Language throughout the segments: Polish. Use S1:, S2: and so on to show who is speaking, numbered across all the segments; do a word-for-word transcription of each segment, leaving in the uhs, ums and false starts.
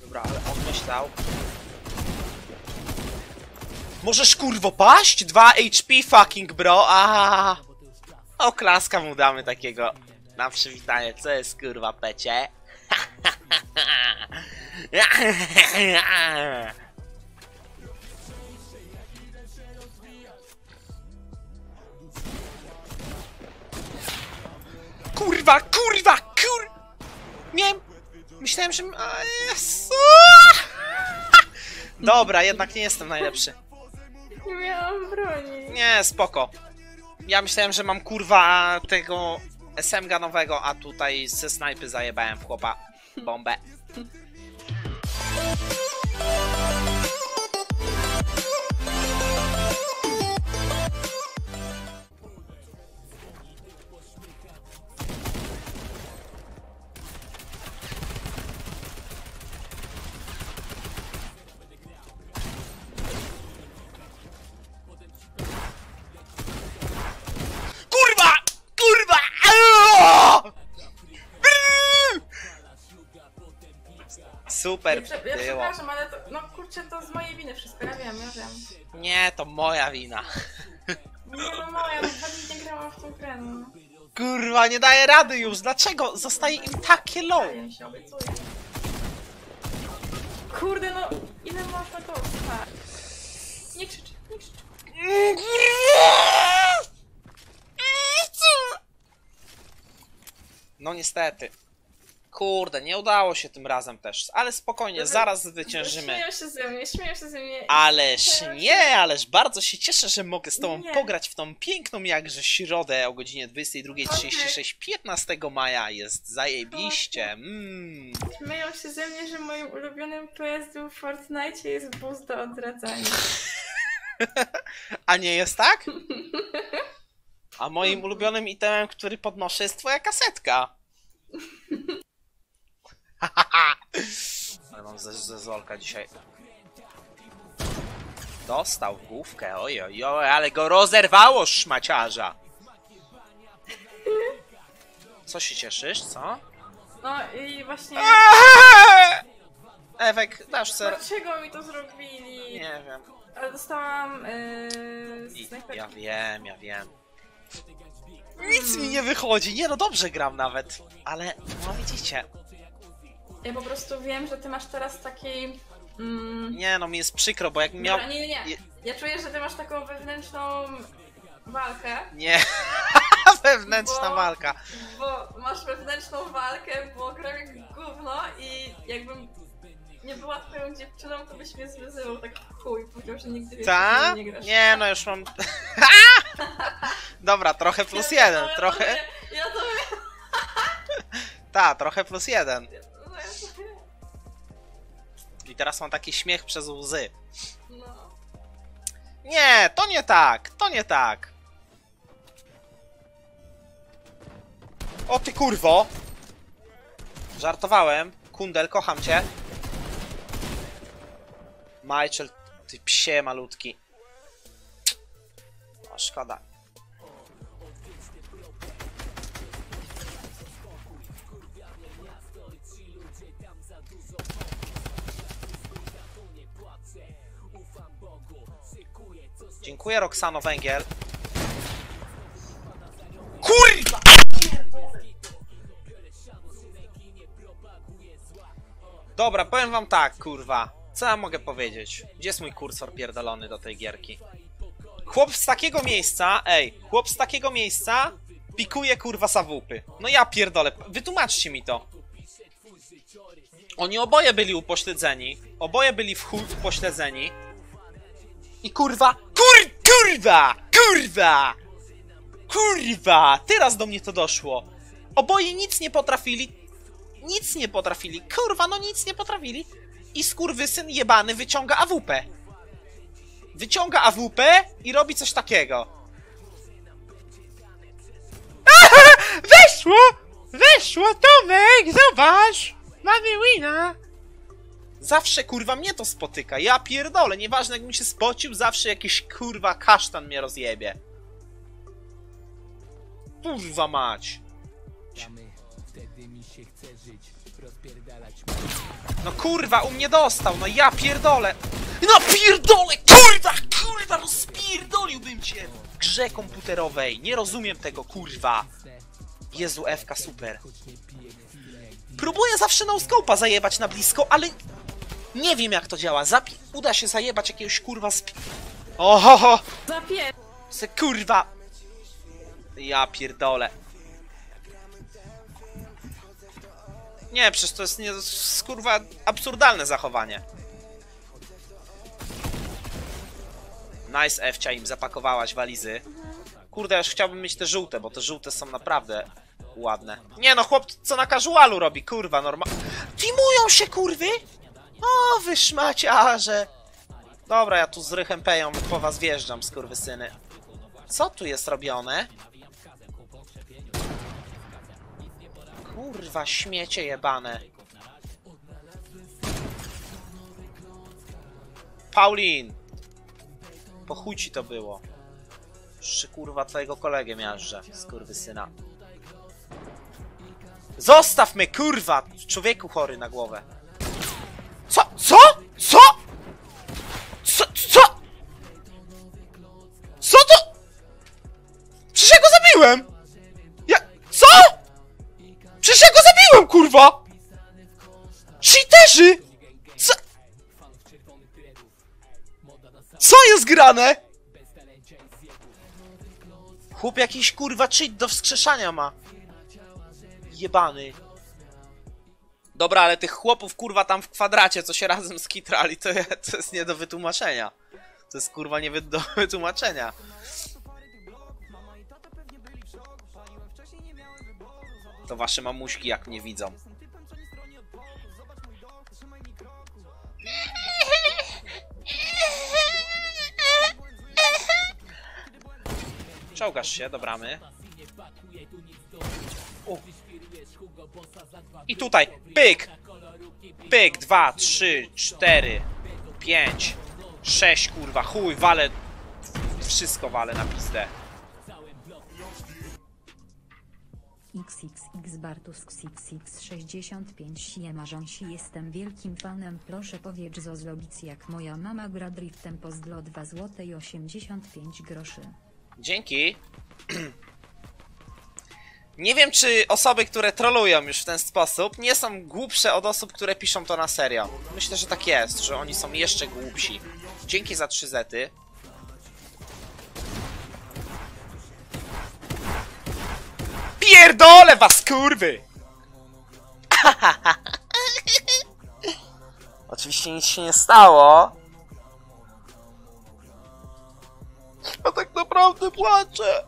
S1: Dobra, ale on myślał. Możesz kurwo paść? dwa H P fucking bro, aaa. Oklaska mu damy takiego na przywitanie, co jest kurwa pecie? Kurwa, kurwa, kur... Miałem... Myślałem, że... A, Jezu! Dobra, jednak nie jestem najlepszy.
S2: Nie miałam broni.
S1: Nie, spoko. Ja myślałem, że mam kurwa tego S M G nowego, a tutaj ze snajpy zajebałem w chłopa bombę. Kurwa! Kurwa! Super
S2: Ja, prze ja
S1: było.
S2: przepraszam, ale to, no kurczę, to z mojej winy wszystko, ja wiem, ja wiem.
S1: Nie, to moja wina.
S2: Nie, no moja, no pewnie nie grałam w tą grę, no.
S1: Kurwa, nie daję rady już. Dlaczego? Zostaje im takie low.
S2: Ja się obiecuję. Kurde, no, ile można to trwać? Nie krzycz, nie krzycz.
S1: No niestety. Kurde, nie udało się tym razem też. Ale spokojnie, zaraz zwyciężymy.
S2: Śmieją się ze mnie, śmieją się ze mnie.
S1: Ależ nie, ależ bardzo się cieszę, że mogę z tobą
S2: Nie.
S1: pograć w tą piękną jakże środę o godzinie dwudziestej drugiej trzydzieści sześć piętnastego maja. Jest zajebiście. Mm.
S2: Śmieją się ze mnie, że moim ulubionym P S w Fortnite jest boost do odradzania.
S1: A nie jest tak? A moim ulubionym itemem, który podnoszę, jest twoja kasetka. Ale mam ze, ze Zolka dzisiaj. Dostał główkę, oj, oj, oj, ale go rozerwało szmaciarza. Co się cieszysz, co?
S2: No i właśnie...
S1: Ewek, dasz ser...
S2: Dlaczego mi to zrobili?
S1: Nie wiem.
S2: Ale dostałam... Yy,
S1: I,
S2: snajperki.
S1: ja wiem, ja wiem. Nic mi nie wychodzi, nie no dobrze gram nawet. Ale, no widzicie.
S2: Ja po prostu wiem, że ty masz teraz takiej... Mm,
S1: Nie no, mi jest przykro, bo jak miał...
S2: Dobra, nie, nie, nie. Ja czuję, że ty masz taką wewnętrzną walkę.
S1: Nie, wewnętrzna
S2: Bo-
S1: walka.
S2: Bo masz wewnętrzną walkę, bo gram jak gówno i jakbym nie była twoją dziewczyną, to byś mnie zwyzywał tak w chuj. Powiedział, że nigdy więcej
S1: Ta?
S2: ze mną nie grasz.
S1: Nie, no już mam... Dobra, trochę plus
S2: Ja to-
S1: jeden,
S2: ja to
S1: trochę...
S2: wiem, Ja to wiem.
S1: Ta, trochę plus jeden.
S2: No, ja to wiem.
S1: I teraz mam taki śmiech przez łzy.
S2: No.
S1: Nie, to nie tak, to nie tak. O ty kurwo! Żartowałem. Kundel, kocham cię. Michael, ty psie malutki. O, szkoda. Dziękuję, Roxano Węgiel. Kurwa! Dobra, powiem wam tak, kurwa. Co ja mogę powiedzieć? Gdzie jest mój kursor pierdolony do tej gierki? Chłop z takiego miejsca, ej, chłop z takiego miejsca pikuje kurwa sawupy. No ja pierdolę, wytłumaczcie mi to. Oni oboje byli upośledzeni. Oboje byli w chuj upośledzeni. I kurwa, kur, kurwa, kurwa, kurwa, teraz do mnie to doszło. Oboje nic nie potrafili, nic nie potrafili, kurwa, no nic nie potrafili. I skurwysyn jebany wyciąga A W P. Wyciąga A W P i robi coś takiego. Aha, weszło, weszło, Tomek, zobacz, mamy wina. Zawsze kurwa mnie to spotyka, ja pierdolę, nieważne jak mi się spocił, zawsze jakiś kurwa kasztan mnie rozjebie. Kurwa mać.
S3: Wtedy mi się chce żyć, rozpierdalać.
S1: No kurwa, u mnie dostał, no ja pierdolę. No pierdolę, kurwa, kurwa, rozpierdoliłbym cię w grze komputerowej. Nie rozumiem tego, kurwa. Jezu, F K, super. Próbuję zawsze no-scope'a zajebać na blisko, ale nie wiem jak to działa. Zapi uda się zajebać jakiegoś kurwa sp... Ohoho!
S2: Zapie...
S1: Se kurwa! Ja pierdolę. Nie, przecież to jest nie, kurwa absurdalne zachowanie. Nice, Ewcia, im zapakowałaś walizy. Kurde, już chciałbym mieć te żółte, bo te żółte są naprawdę ładne. Nie no, chłop co na casualu robi, kurwa, normal... Teamują się, kurwy! O, wy szmaciarze! Dobra, ja tu z Rychem Peją po was wjeżdżam, skurwysyny. Co tu jest robione? Kurwa, śmiecie jebane. Paulin! Po chuj ci to było. Jeszcze kurwa twojego kolegę miażdżę, skurwysyna. Zostaw mnie, kurwa! Człowieku chory na głowę. Co? Co? Co? Co? Co? Co to? Przecież ja go zabiłem! Ja... Co? Przecież ja go zabiłem, kurwa! Cheaterzy! Co? Co jest grane? Chłop jakiś kurwa cheat do wskrzeszania ma. Jebany. Dobra, ale tych chłopów kurwa tam w kwadracie, co się razem skitrali, to, je, to jest nie do wytłumaczenia. To jest kurwa nie wy do wytłumaczenia. To wasze mamuśki jak mnie widzą. Czołgasz się do bramy. U. I tutaj, pyk! Pyk, dwa, trzy, cztery, pięć, sześć, kurwa, chuj, walę. Wszystko walę na pizdę.
S3: xxx Bartusk xx sześćdziesiąt pięć Siemarzonsi, jestem wielkim fanem, proszę powiedz Zozlobic jak moja mama gra driftem, pozdro dwa złote i osiemdziesiąt pięć groszy.
S1: Dzięki. Nie wiem, czy osoby, które trolują już w ten sposób, nie są głupsze od osób, które piszą to na serio. Myślę, że tak jest, że oni są jeszcze głupsi. Dzięki za trzy zety. Pierdolę was, kurwy! Oczywiście nic się nie stało. Ja tak naprawdę płaczę.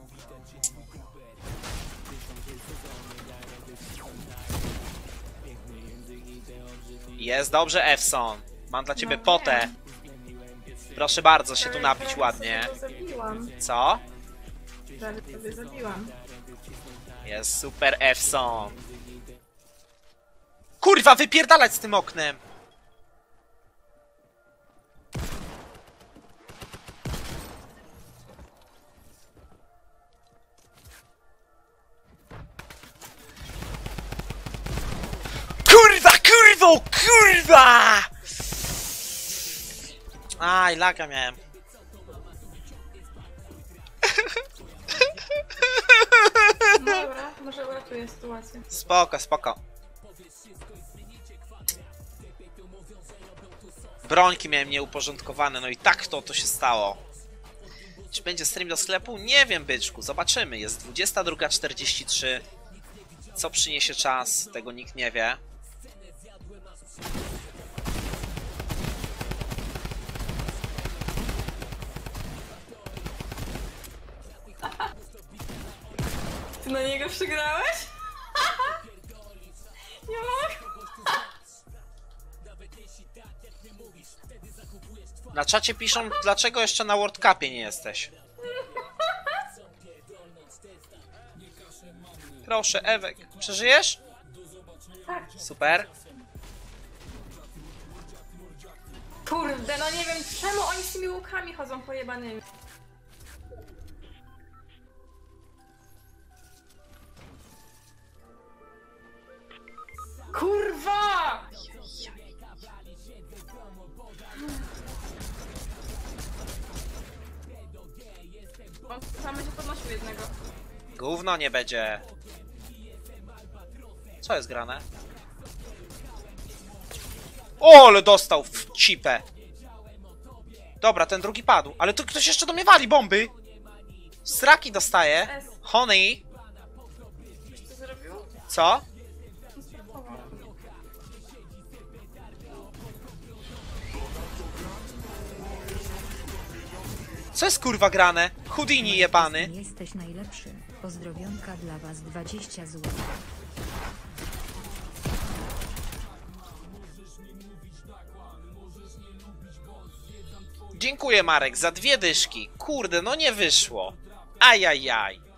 S1: Jest dobrze, Efson. Mam dla ciebie
S2: No
S1: potę. Proszę bardzo się tu
S2: Prawie-
S1: napić
S2: prawie
S1: ładnie.
S2: sobie go zabiłam.
S1: Co?
S2: Prawie sobie zabiłam.
S1: Jest super, Efson. Kurwa, wypierdalać z tym oknem! Kurwa, kurwo, kurwa! Aj, laga miałem.
S2: Dobra, może uratuję sytuację.
S1: Spoko, spoko. Brońki miałem nieuporządkowane, no i tak to to się stało. Czy będzie stream do sklepu? Nie wiem, byczku, zobaczymy. Jest dwudziesta druga czterdzieści trzy. Co przyniesie czas, tego nikt nie wie.
S2: Ty na niego przegrałeś? Nie mogę.
S1: Na czacie piszą, dlaczego jeszcze na World Cupie nie jesteś. Proszę, Ewek, przeżyjesz?
S2: Tak.
S1: Super.
S2: Kurde, no nie wiem czemu oni z tymi łukami chodzą pojebanymi. Kurwa!
S1: Gówno nie będzie. Co jest grane? O, ale dostał w cipę. Dobra, ten drugi padł. Ale tu ktoś jeszcze do mnie wali bomby. Straki dostaje.
S2: S.
S1: Honey.
S2: Coś to zrobił?
S1: Co?
S2: Zmarnował.
S1: Co jest kurwa grane? Houdini jebany.
S3: Jesteś najlepszy. Pozdrowionka dla was dwadzieścia złotych.
S1: Dziękuję Marek za dwie dyszki. Kurde, no nie wyszło. Ajajaj.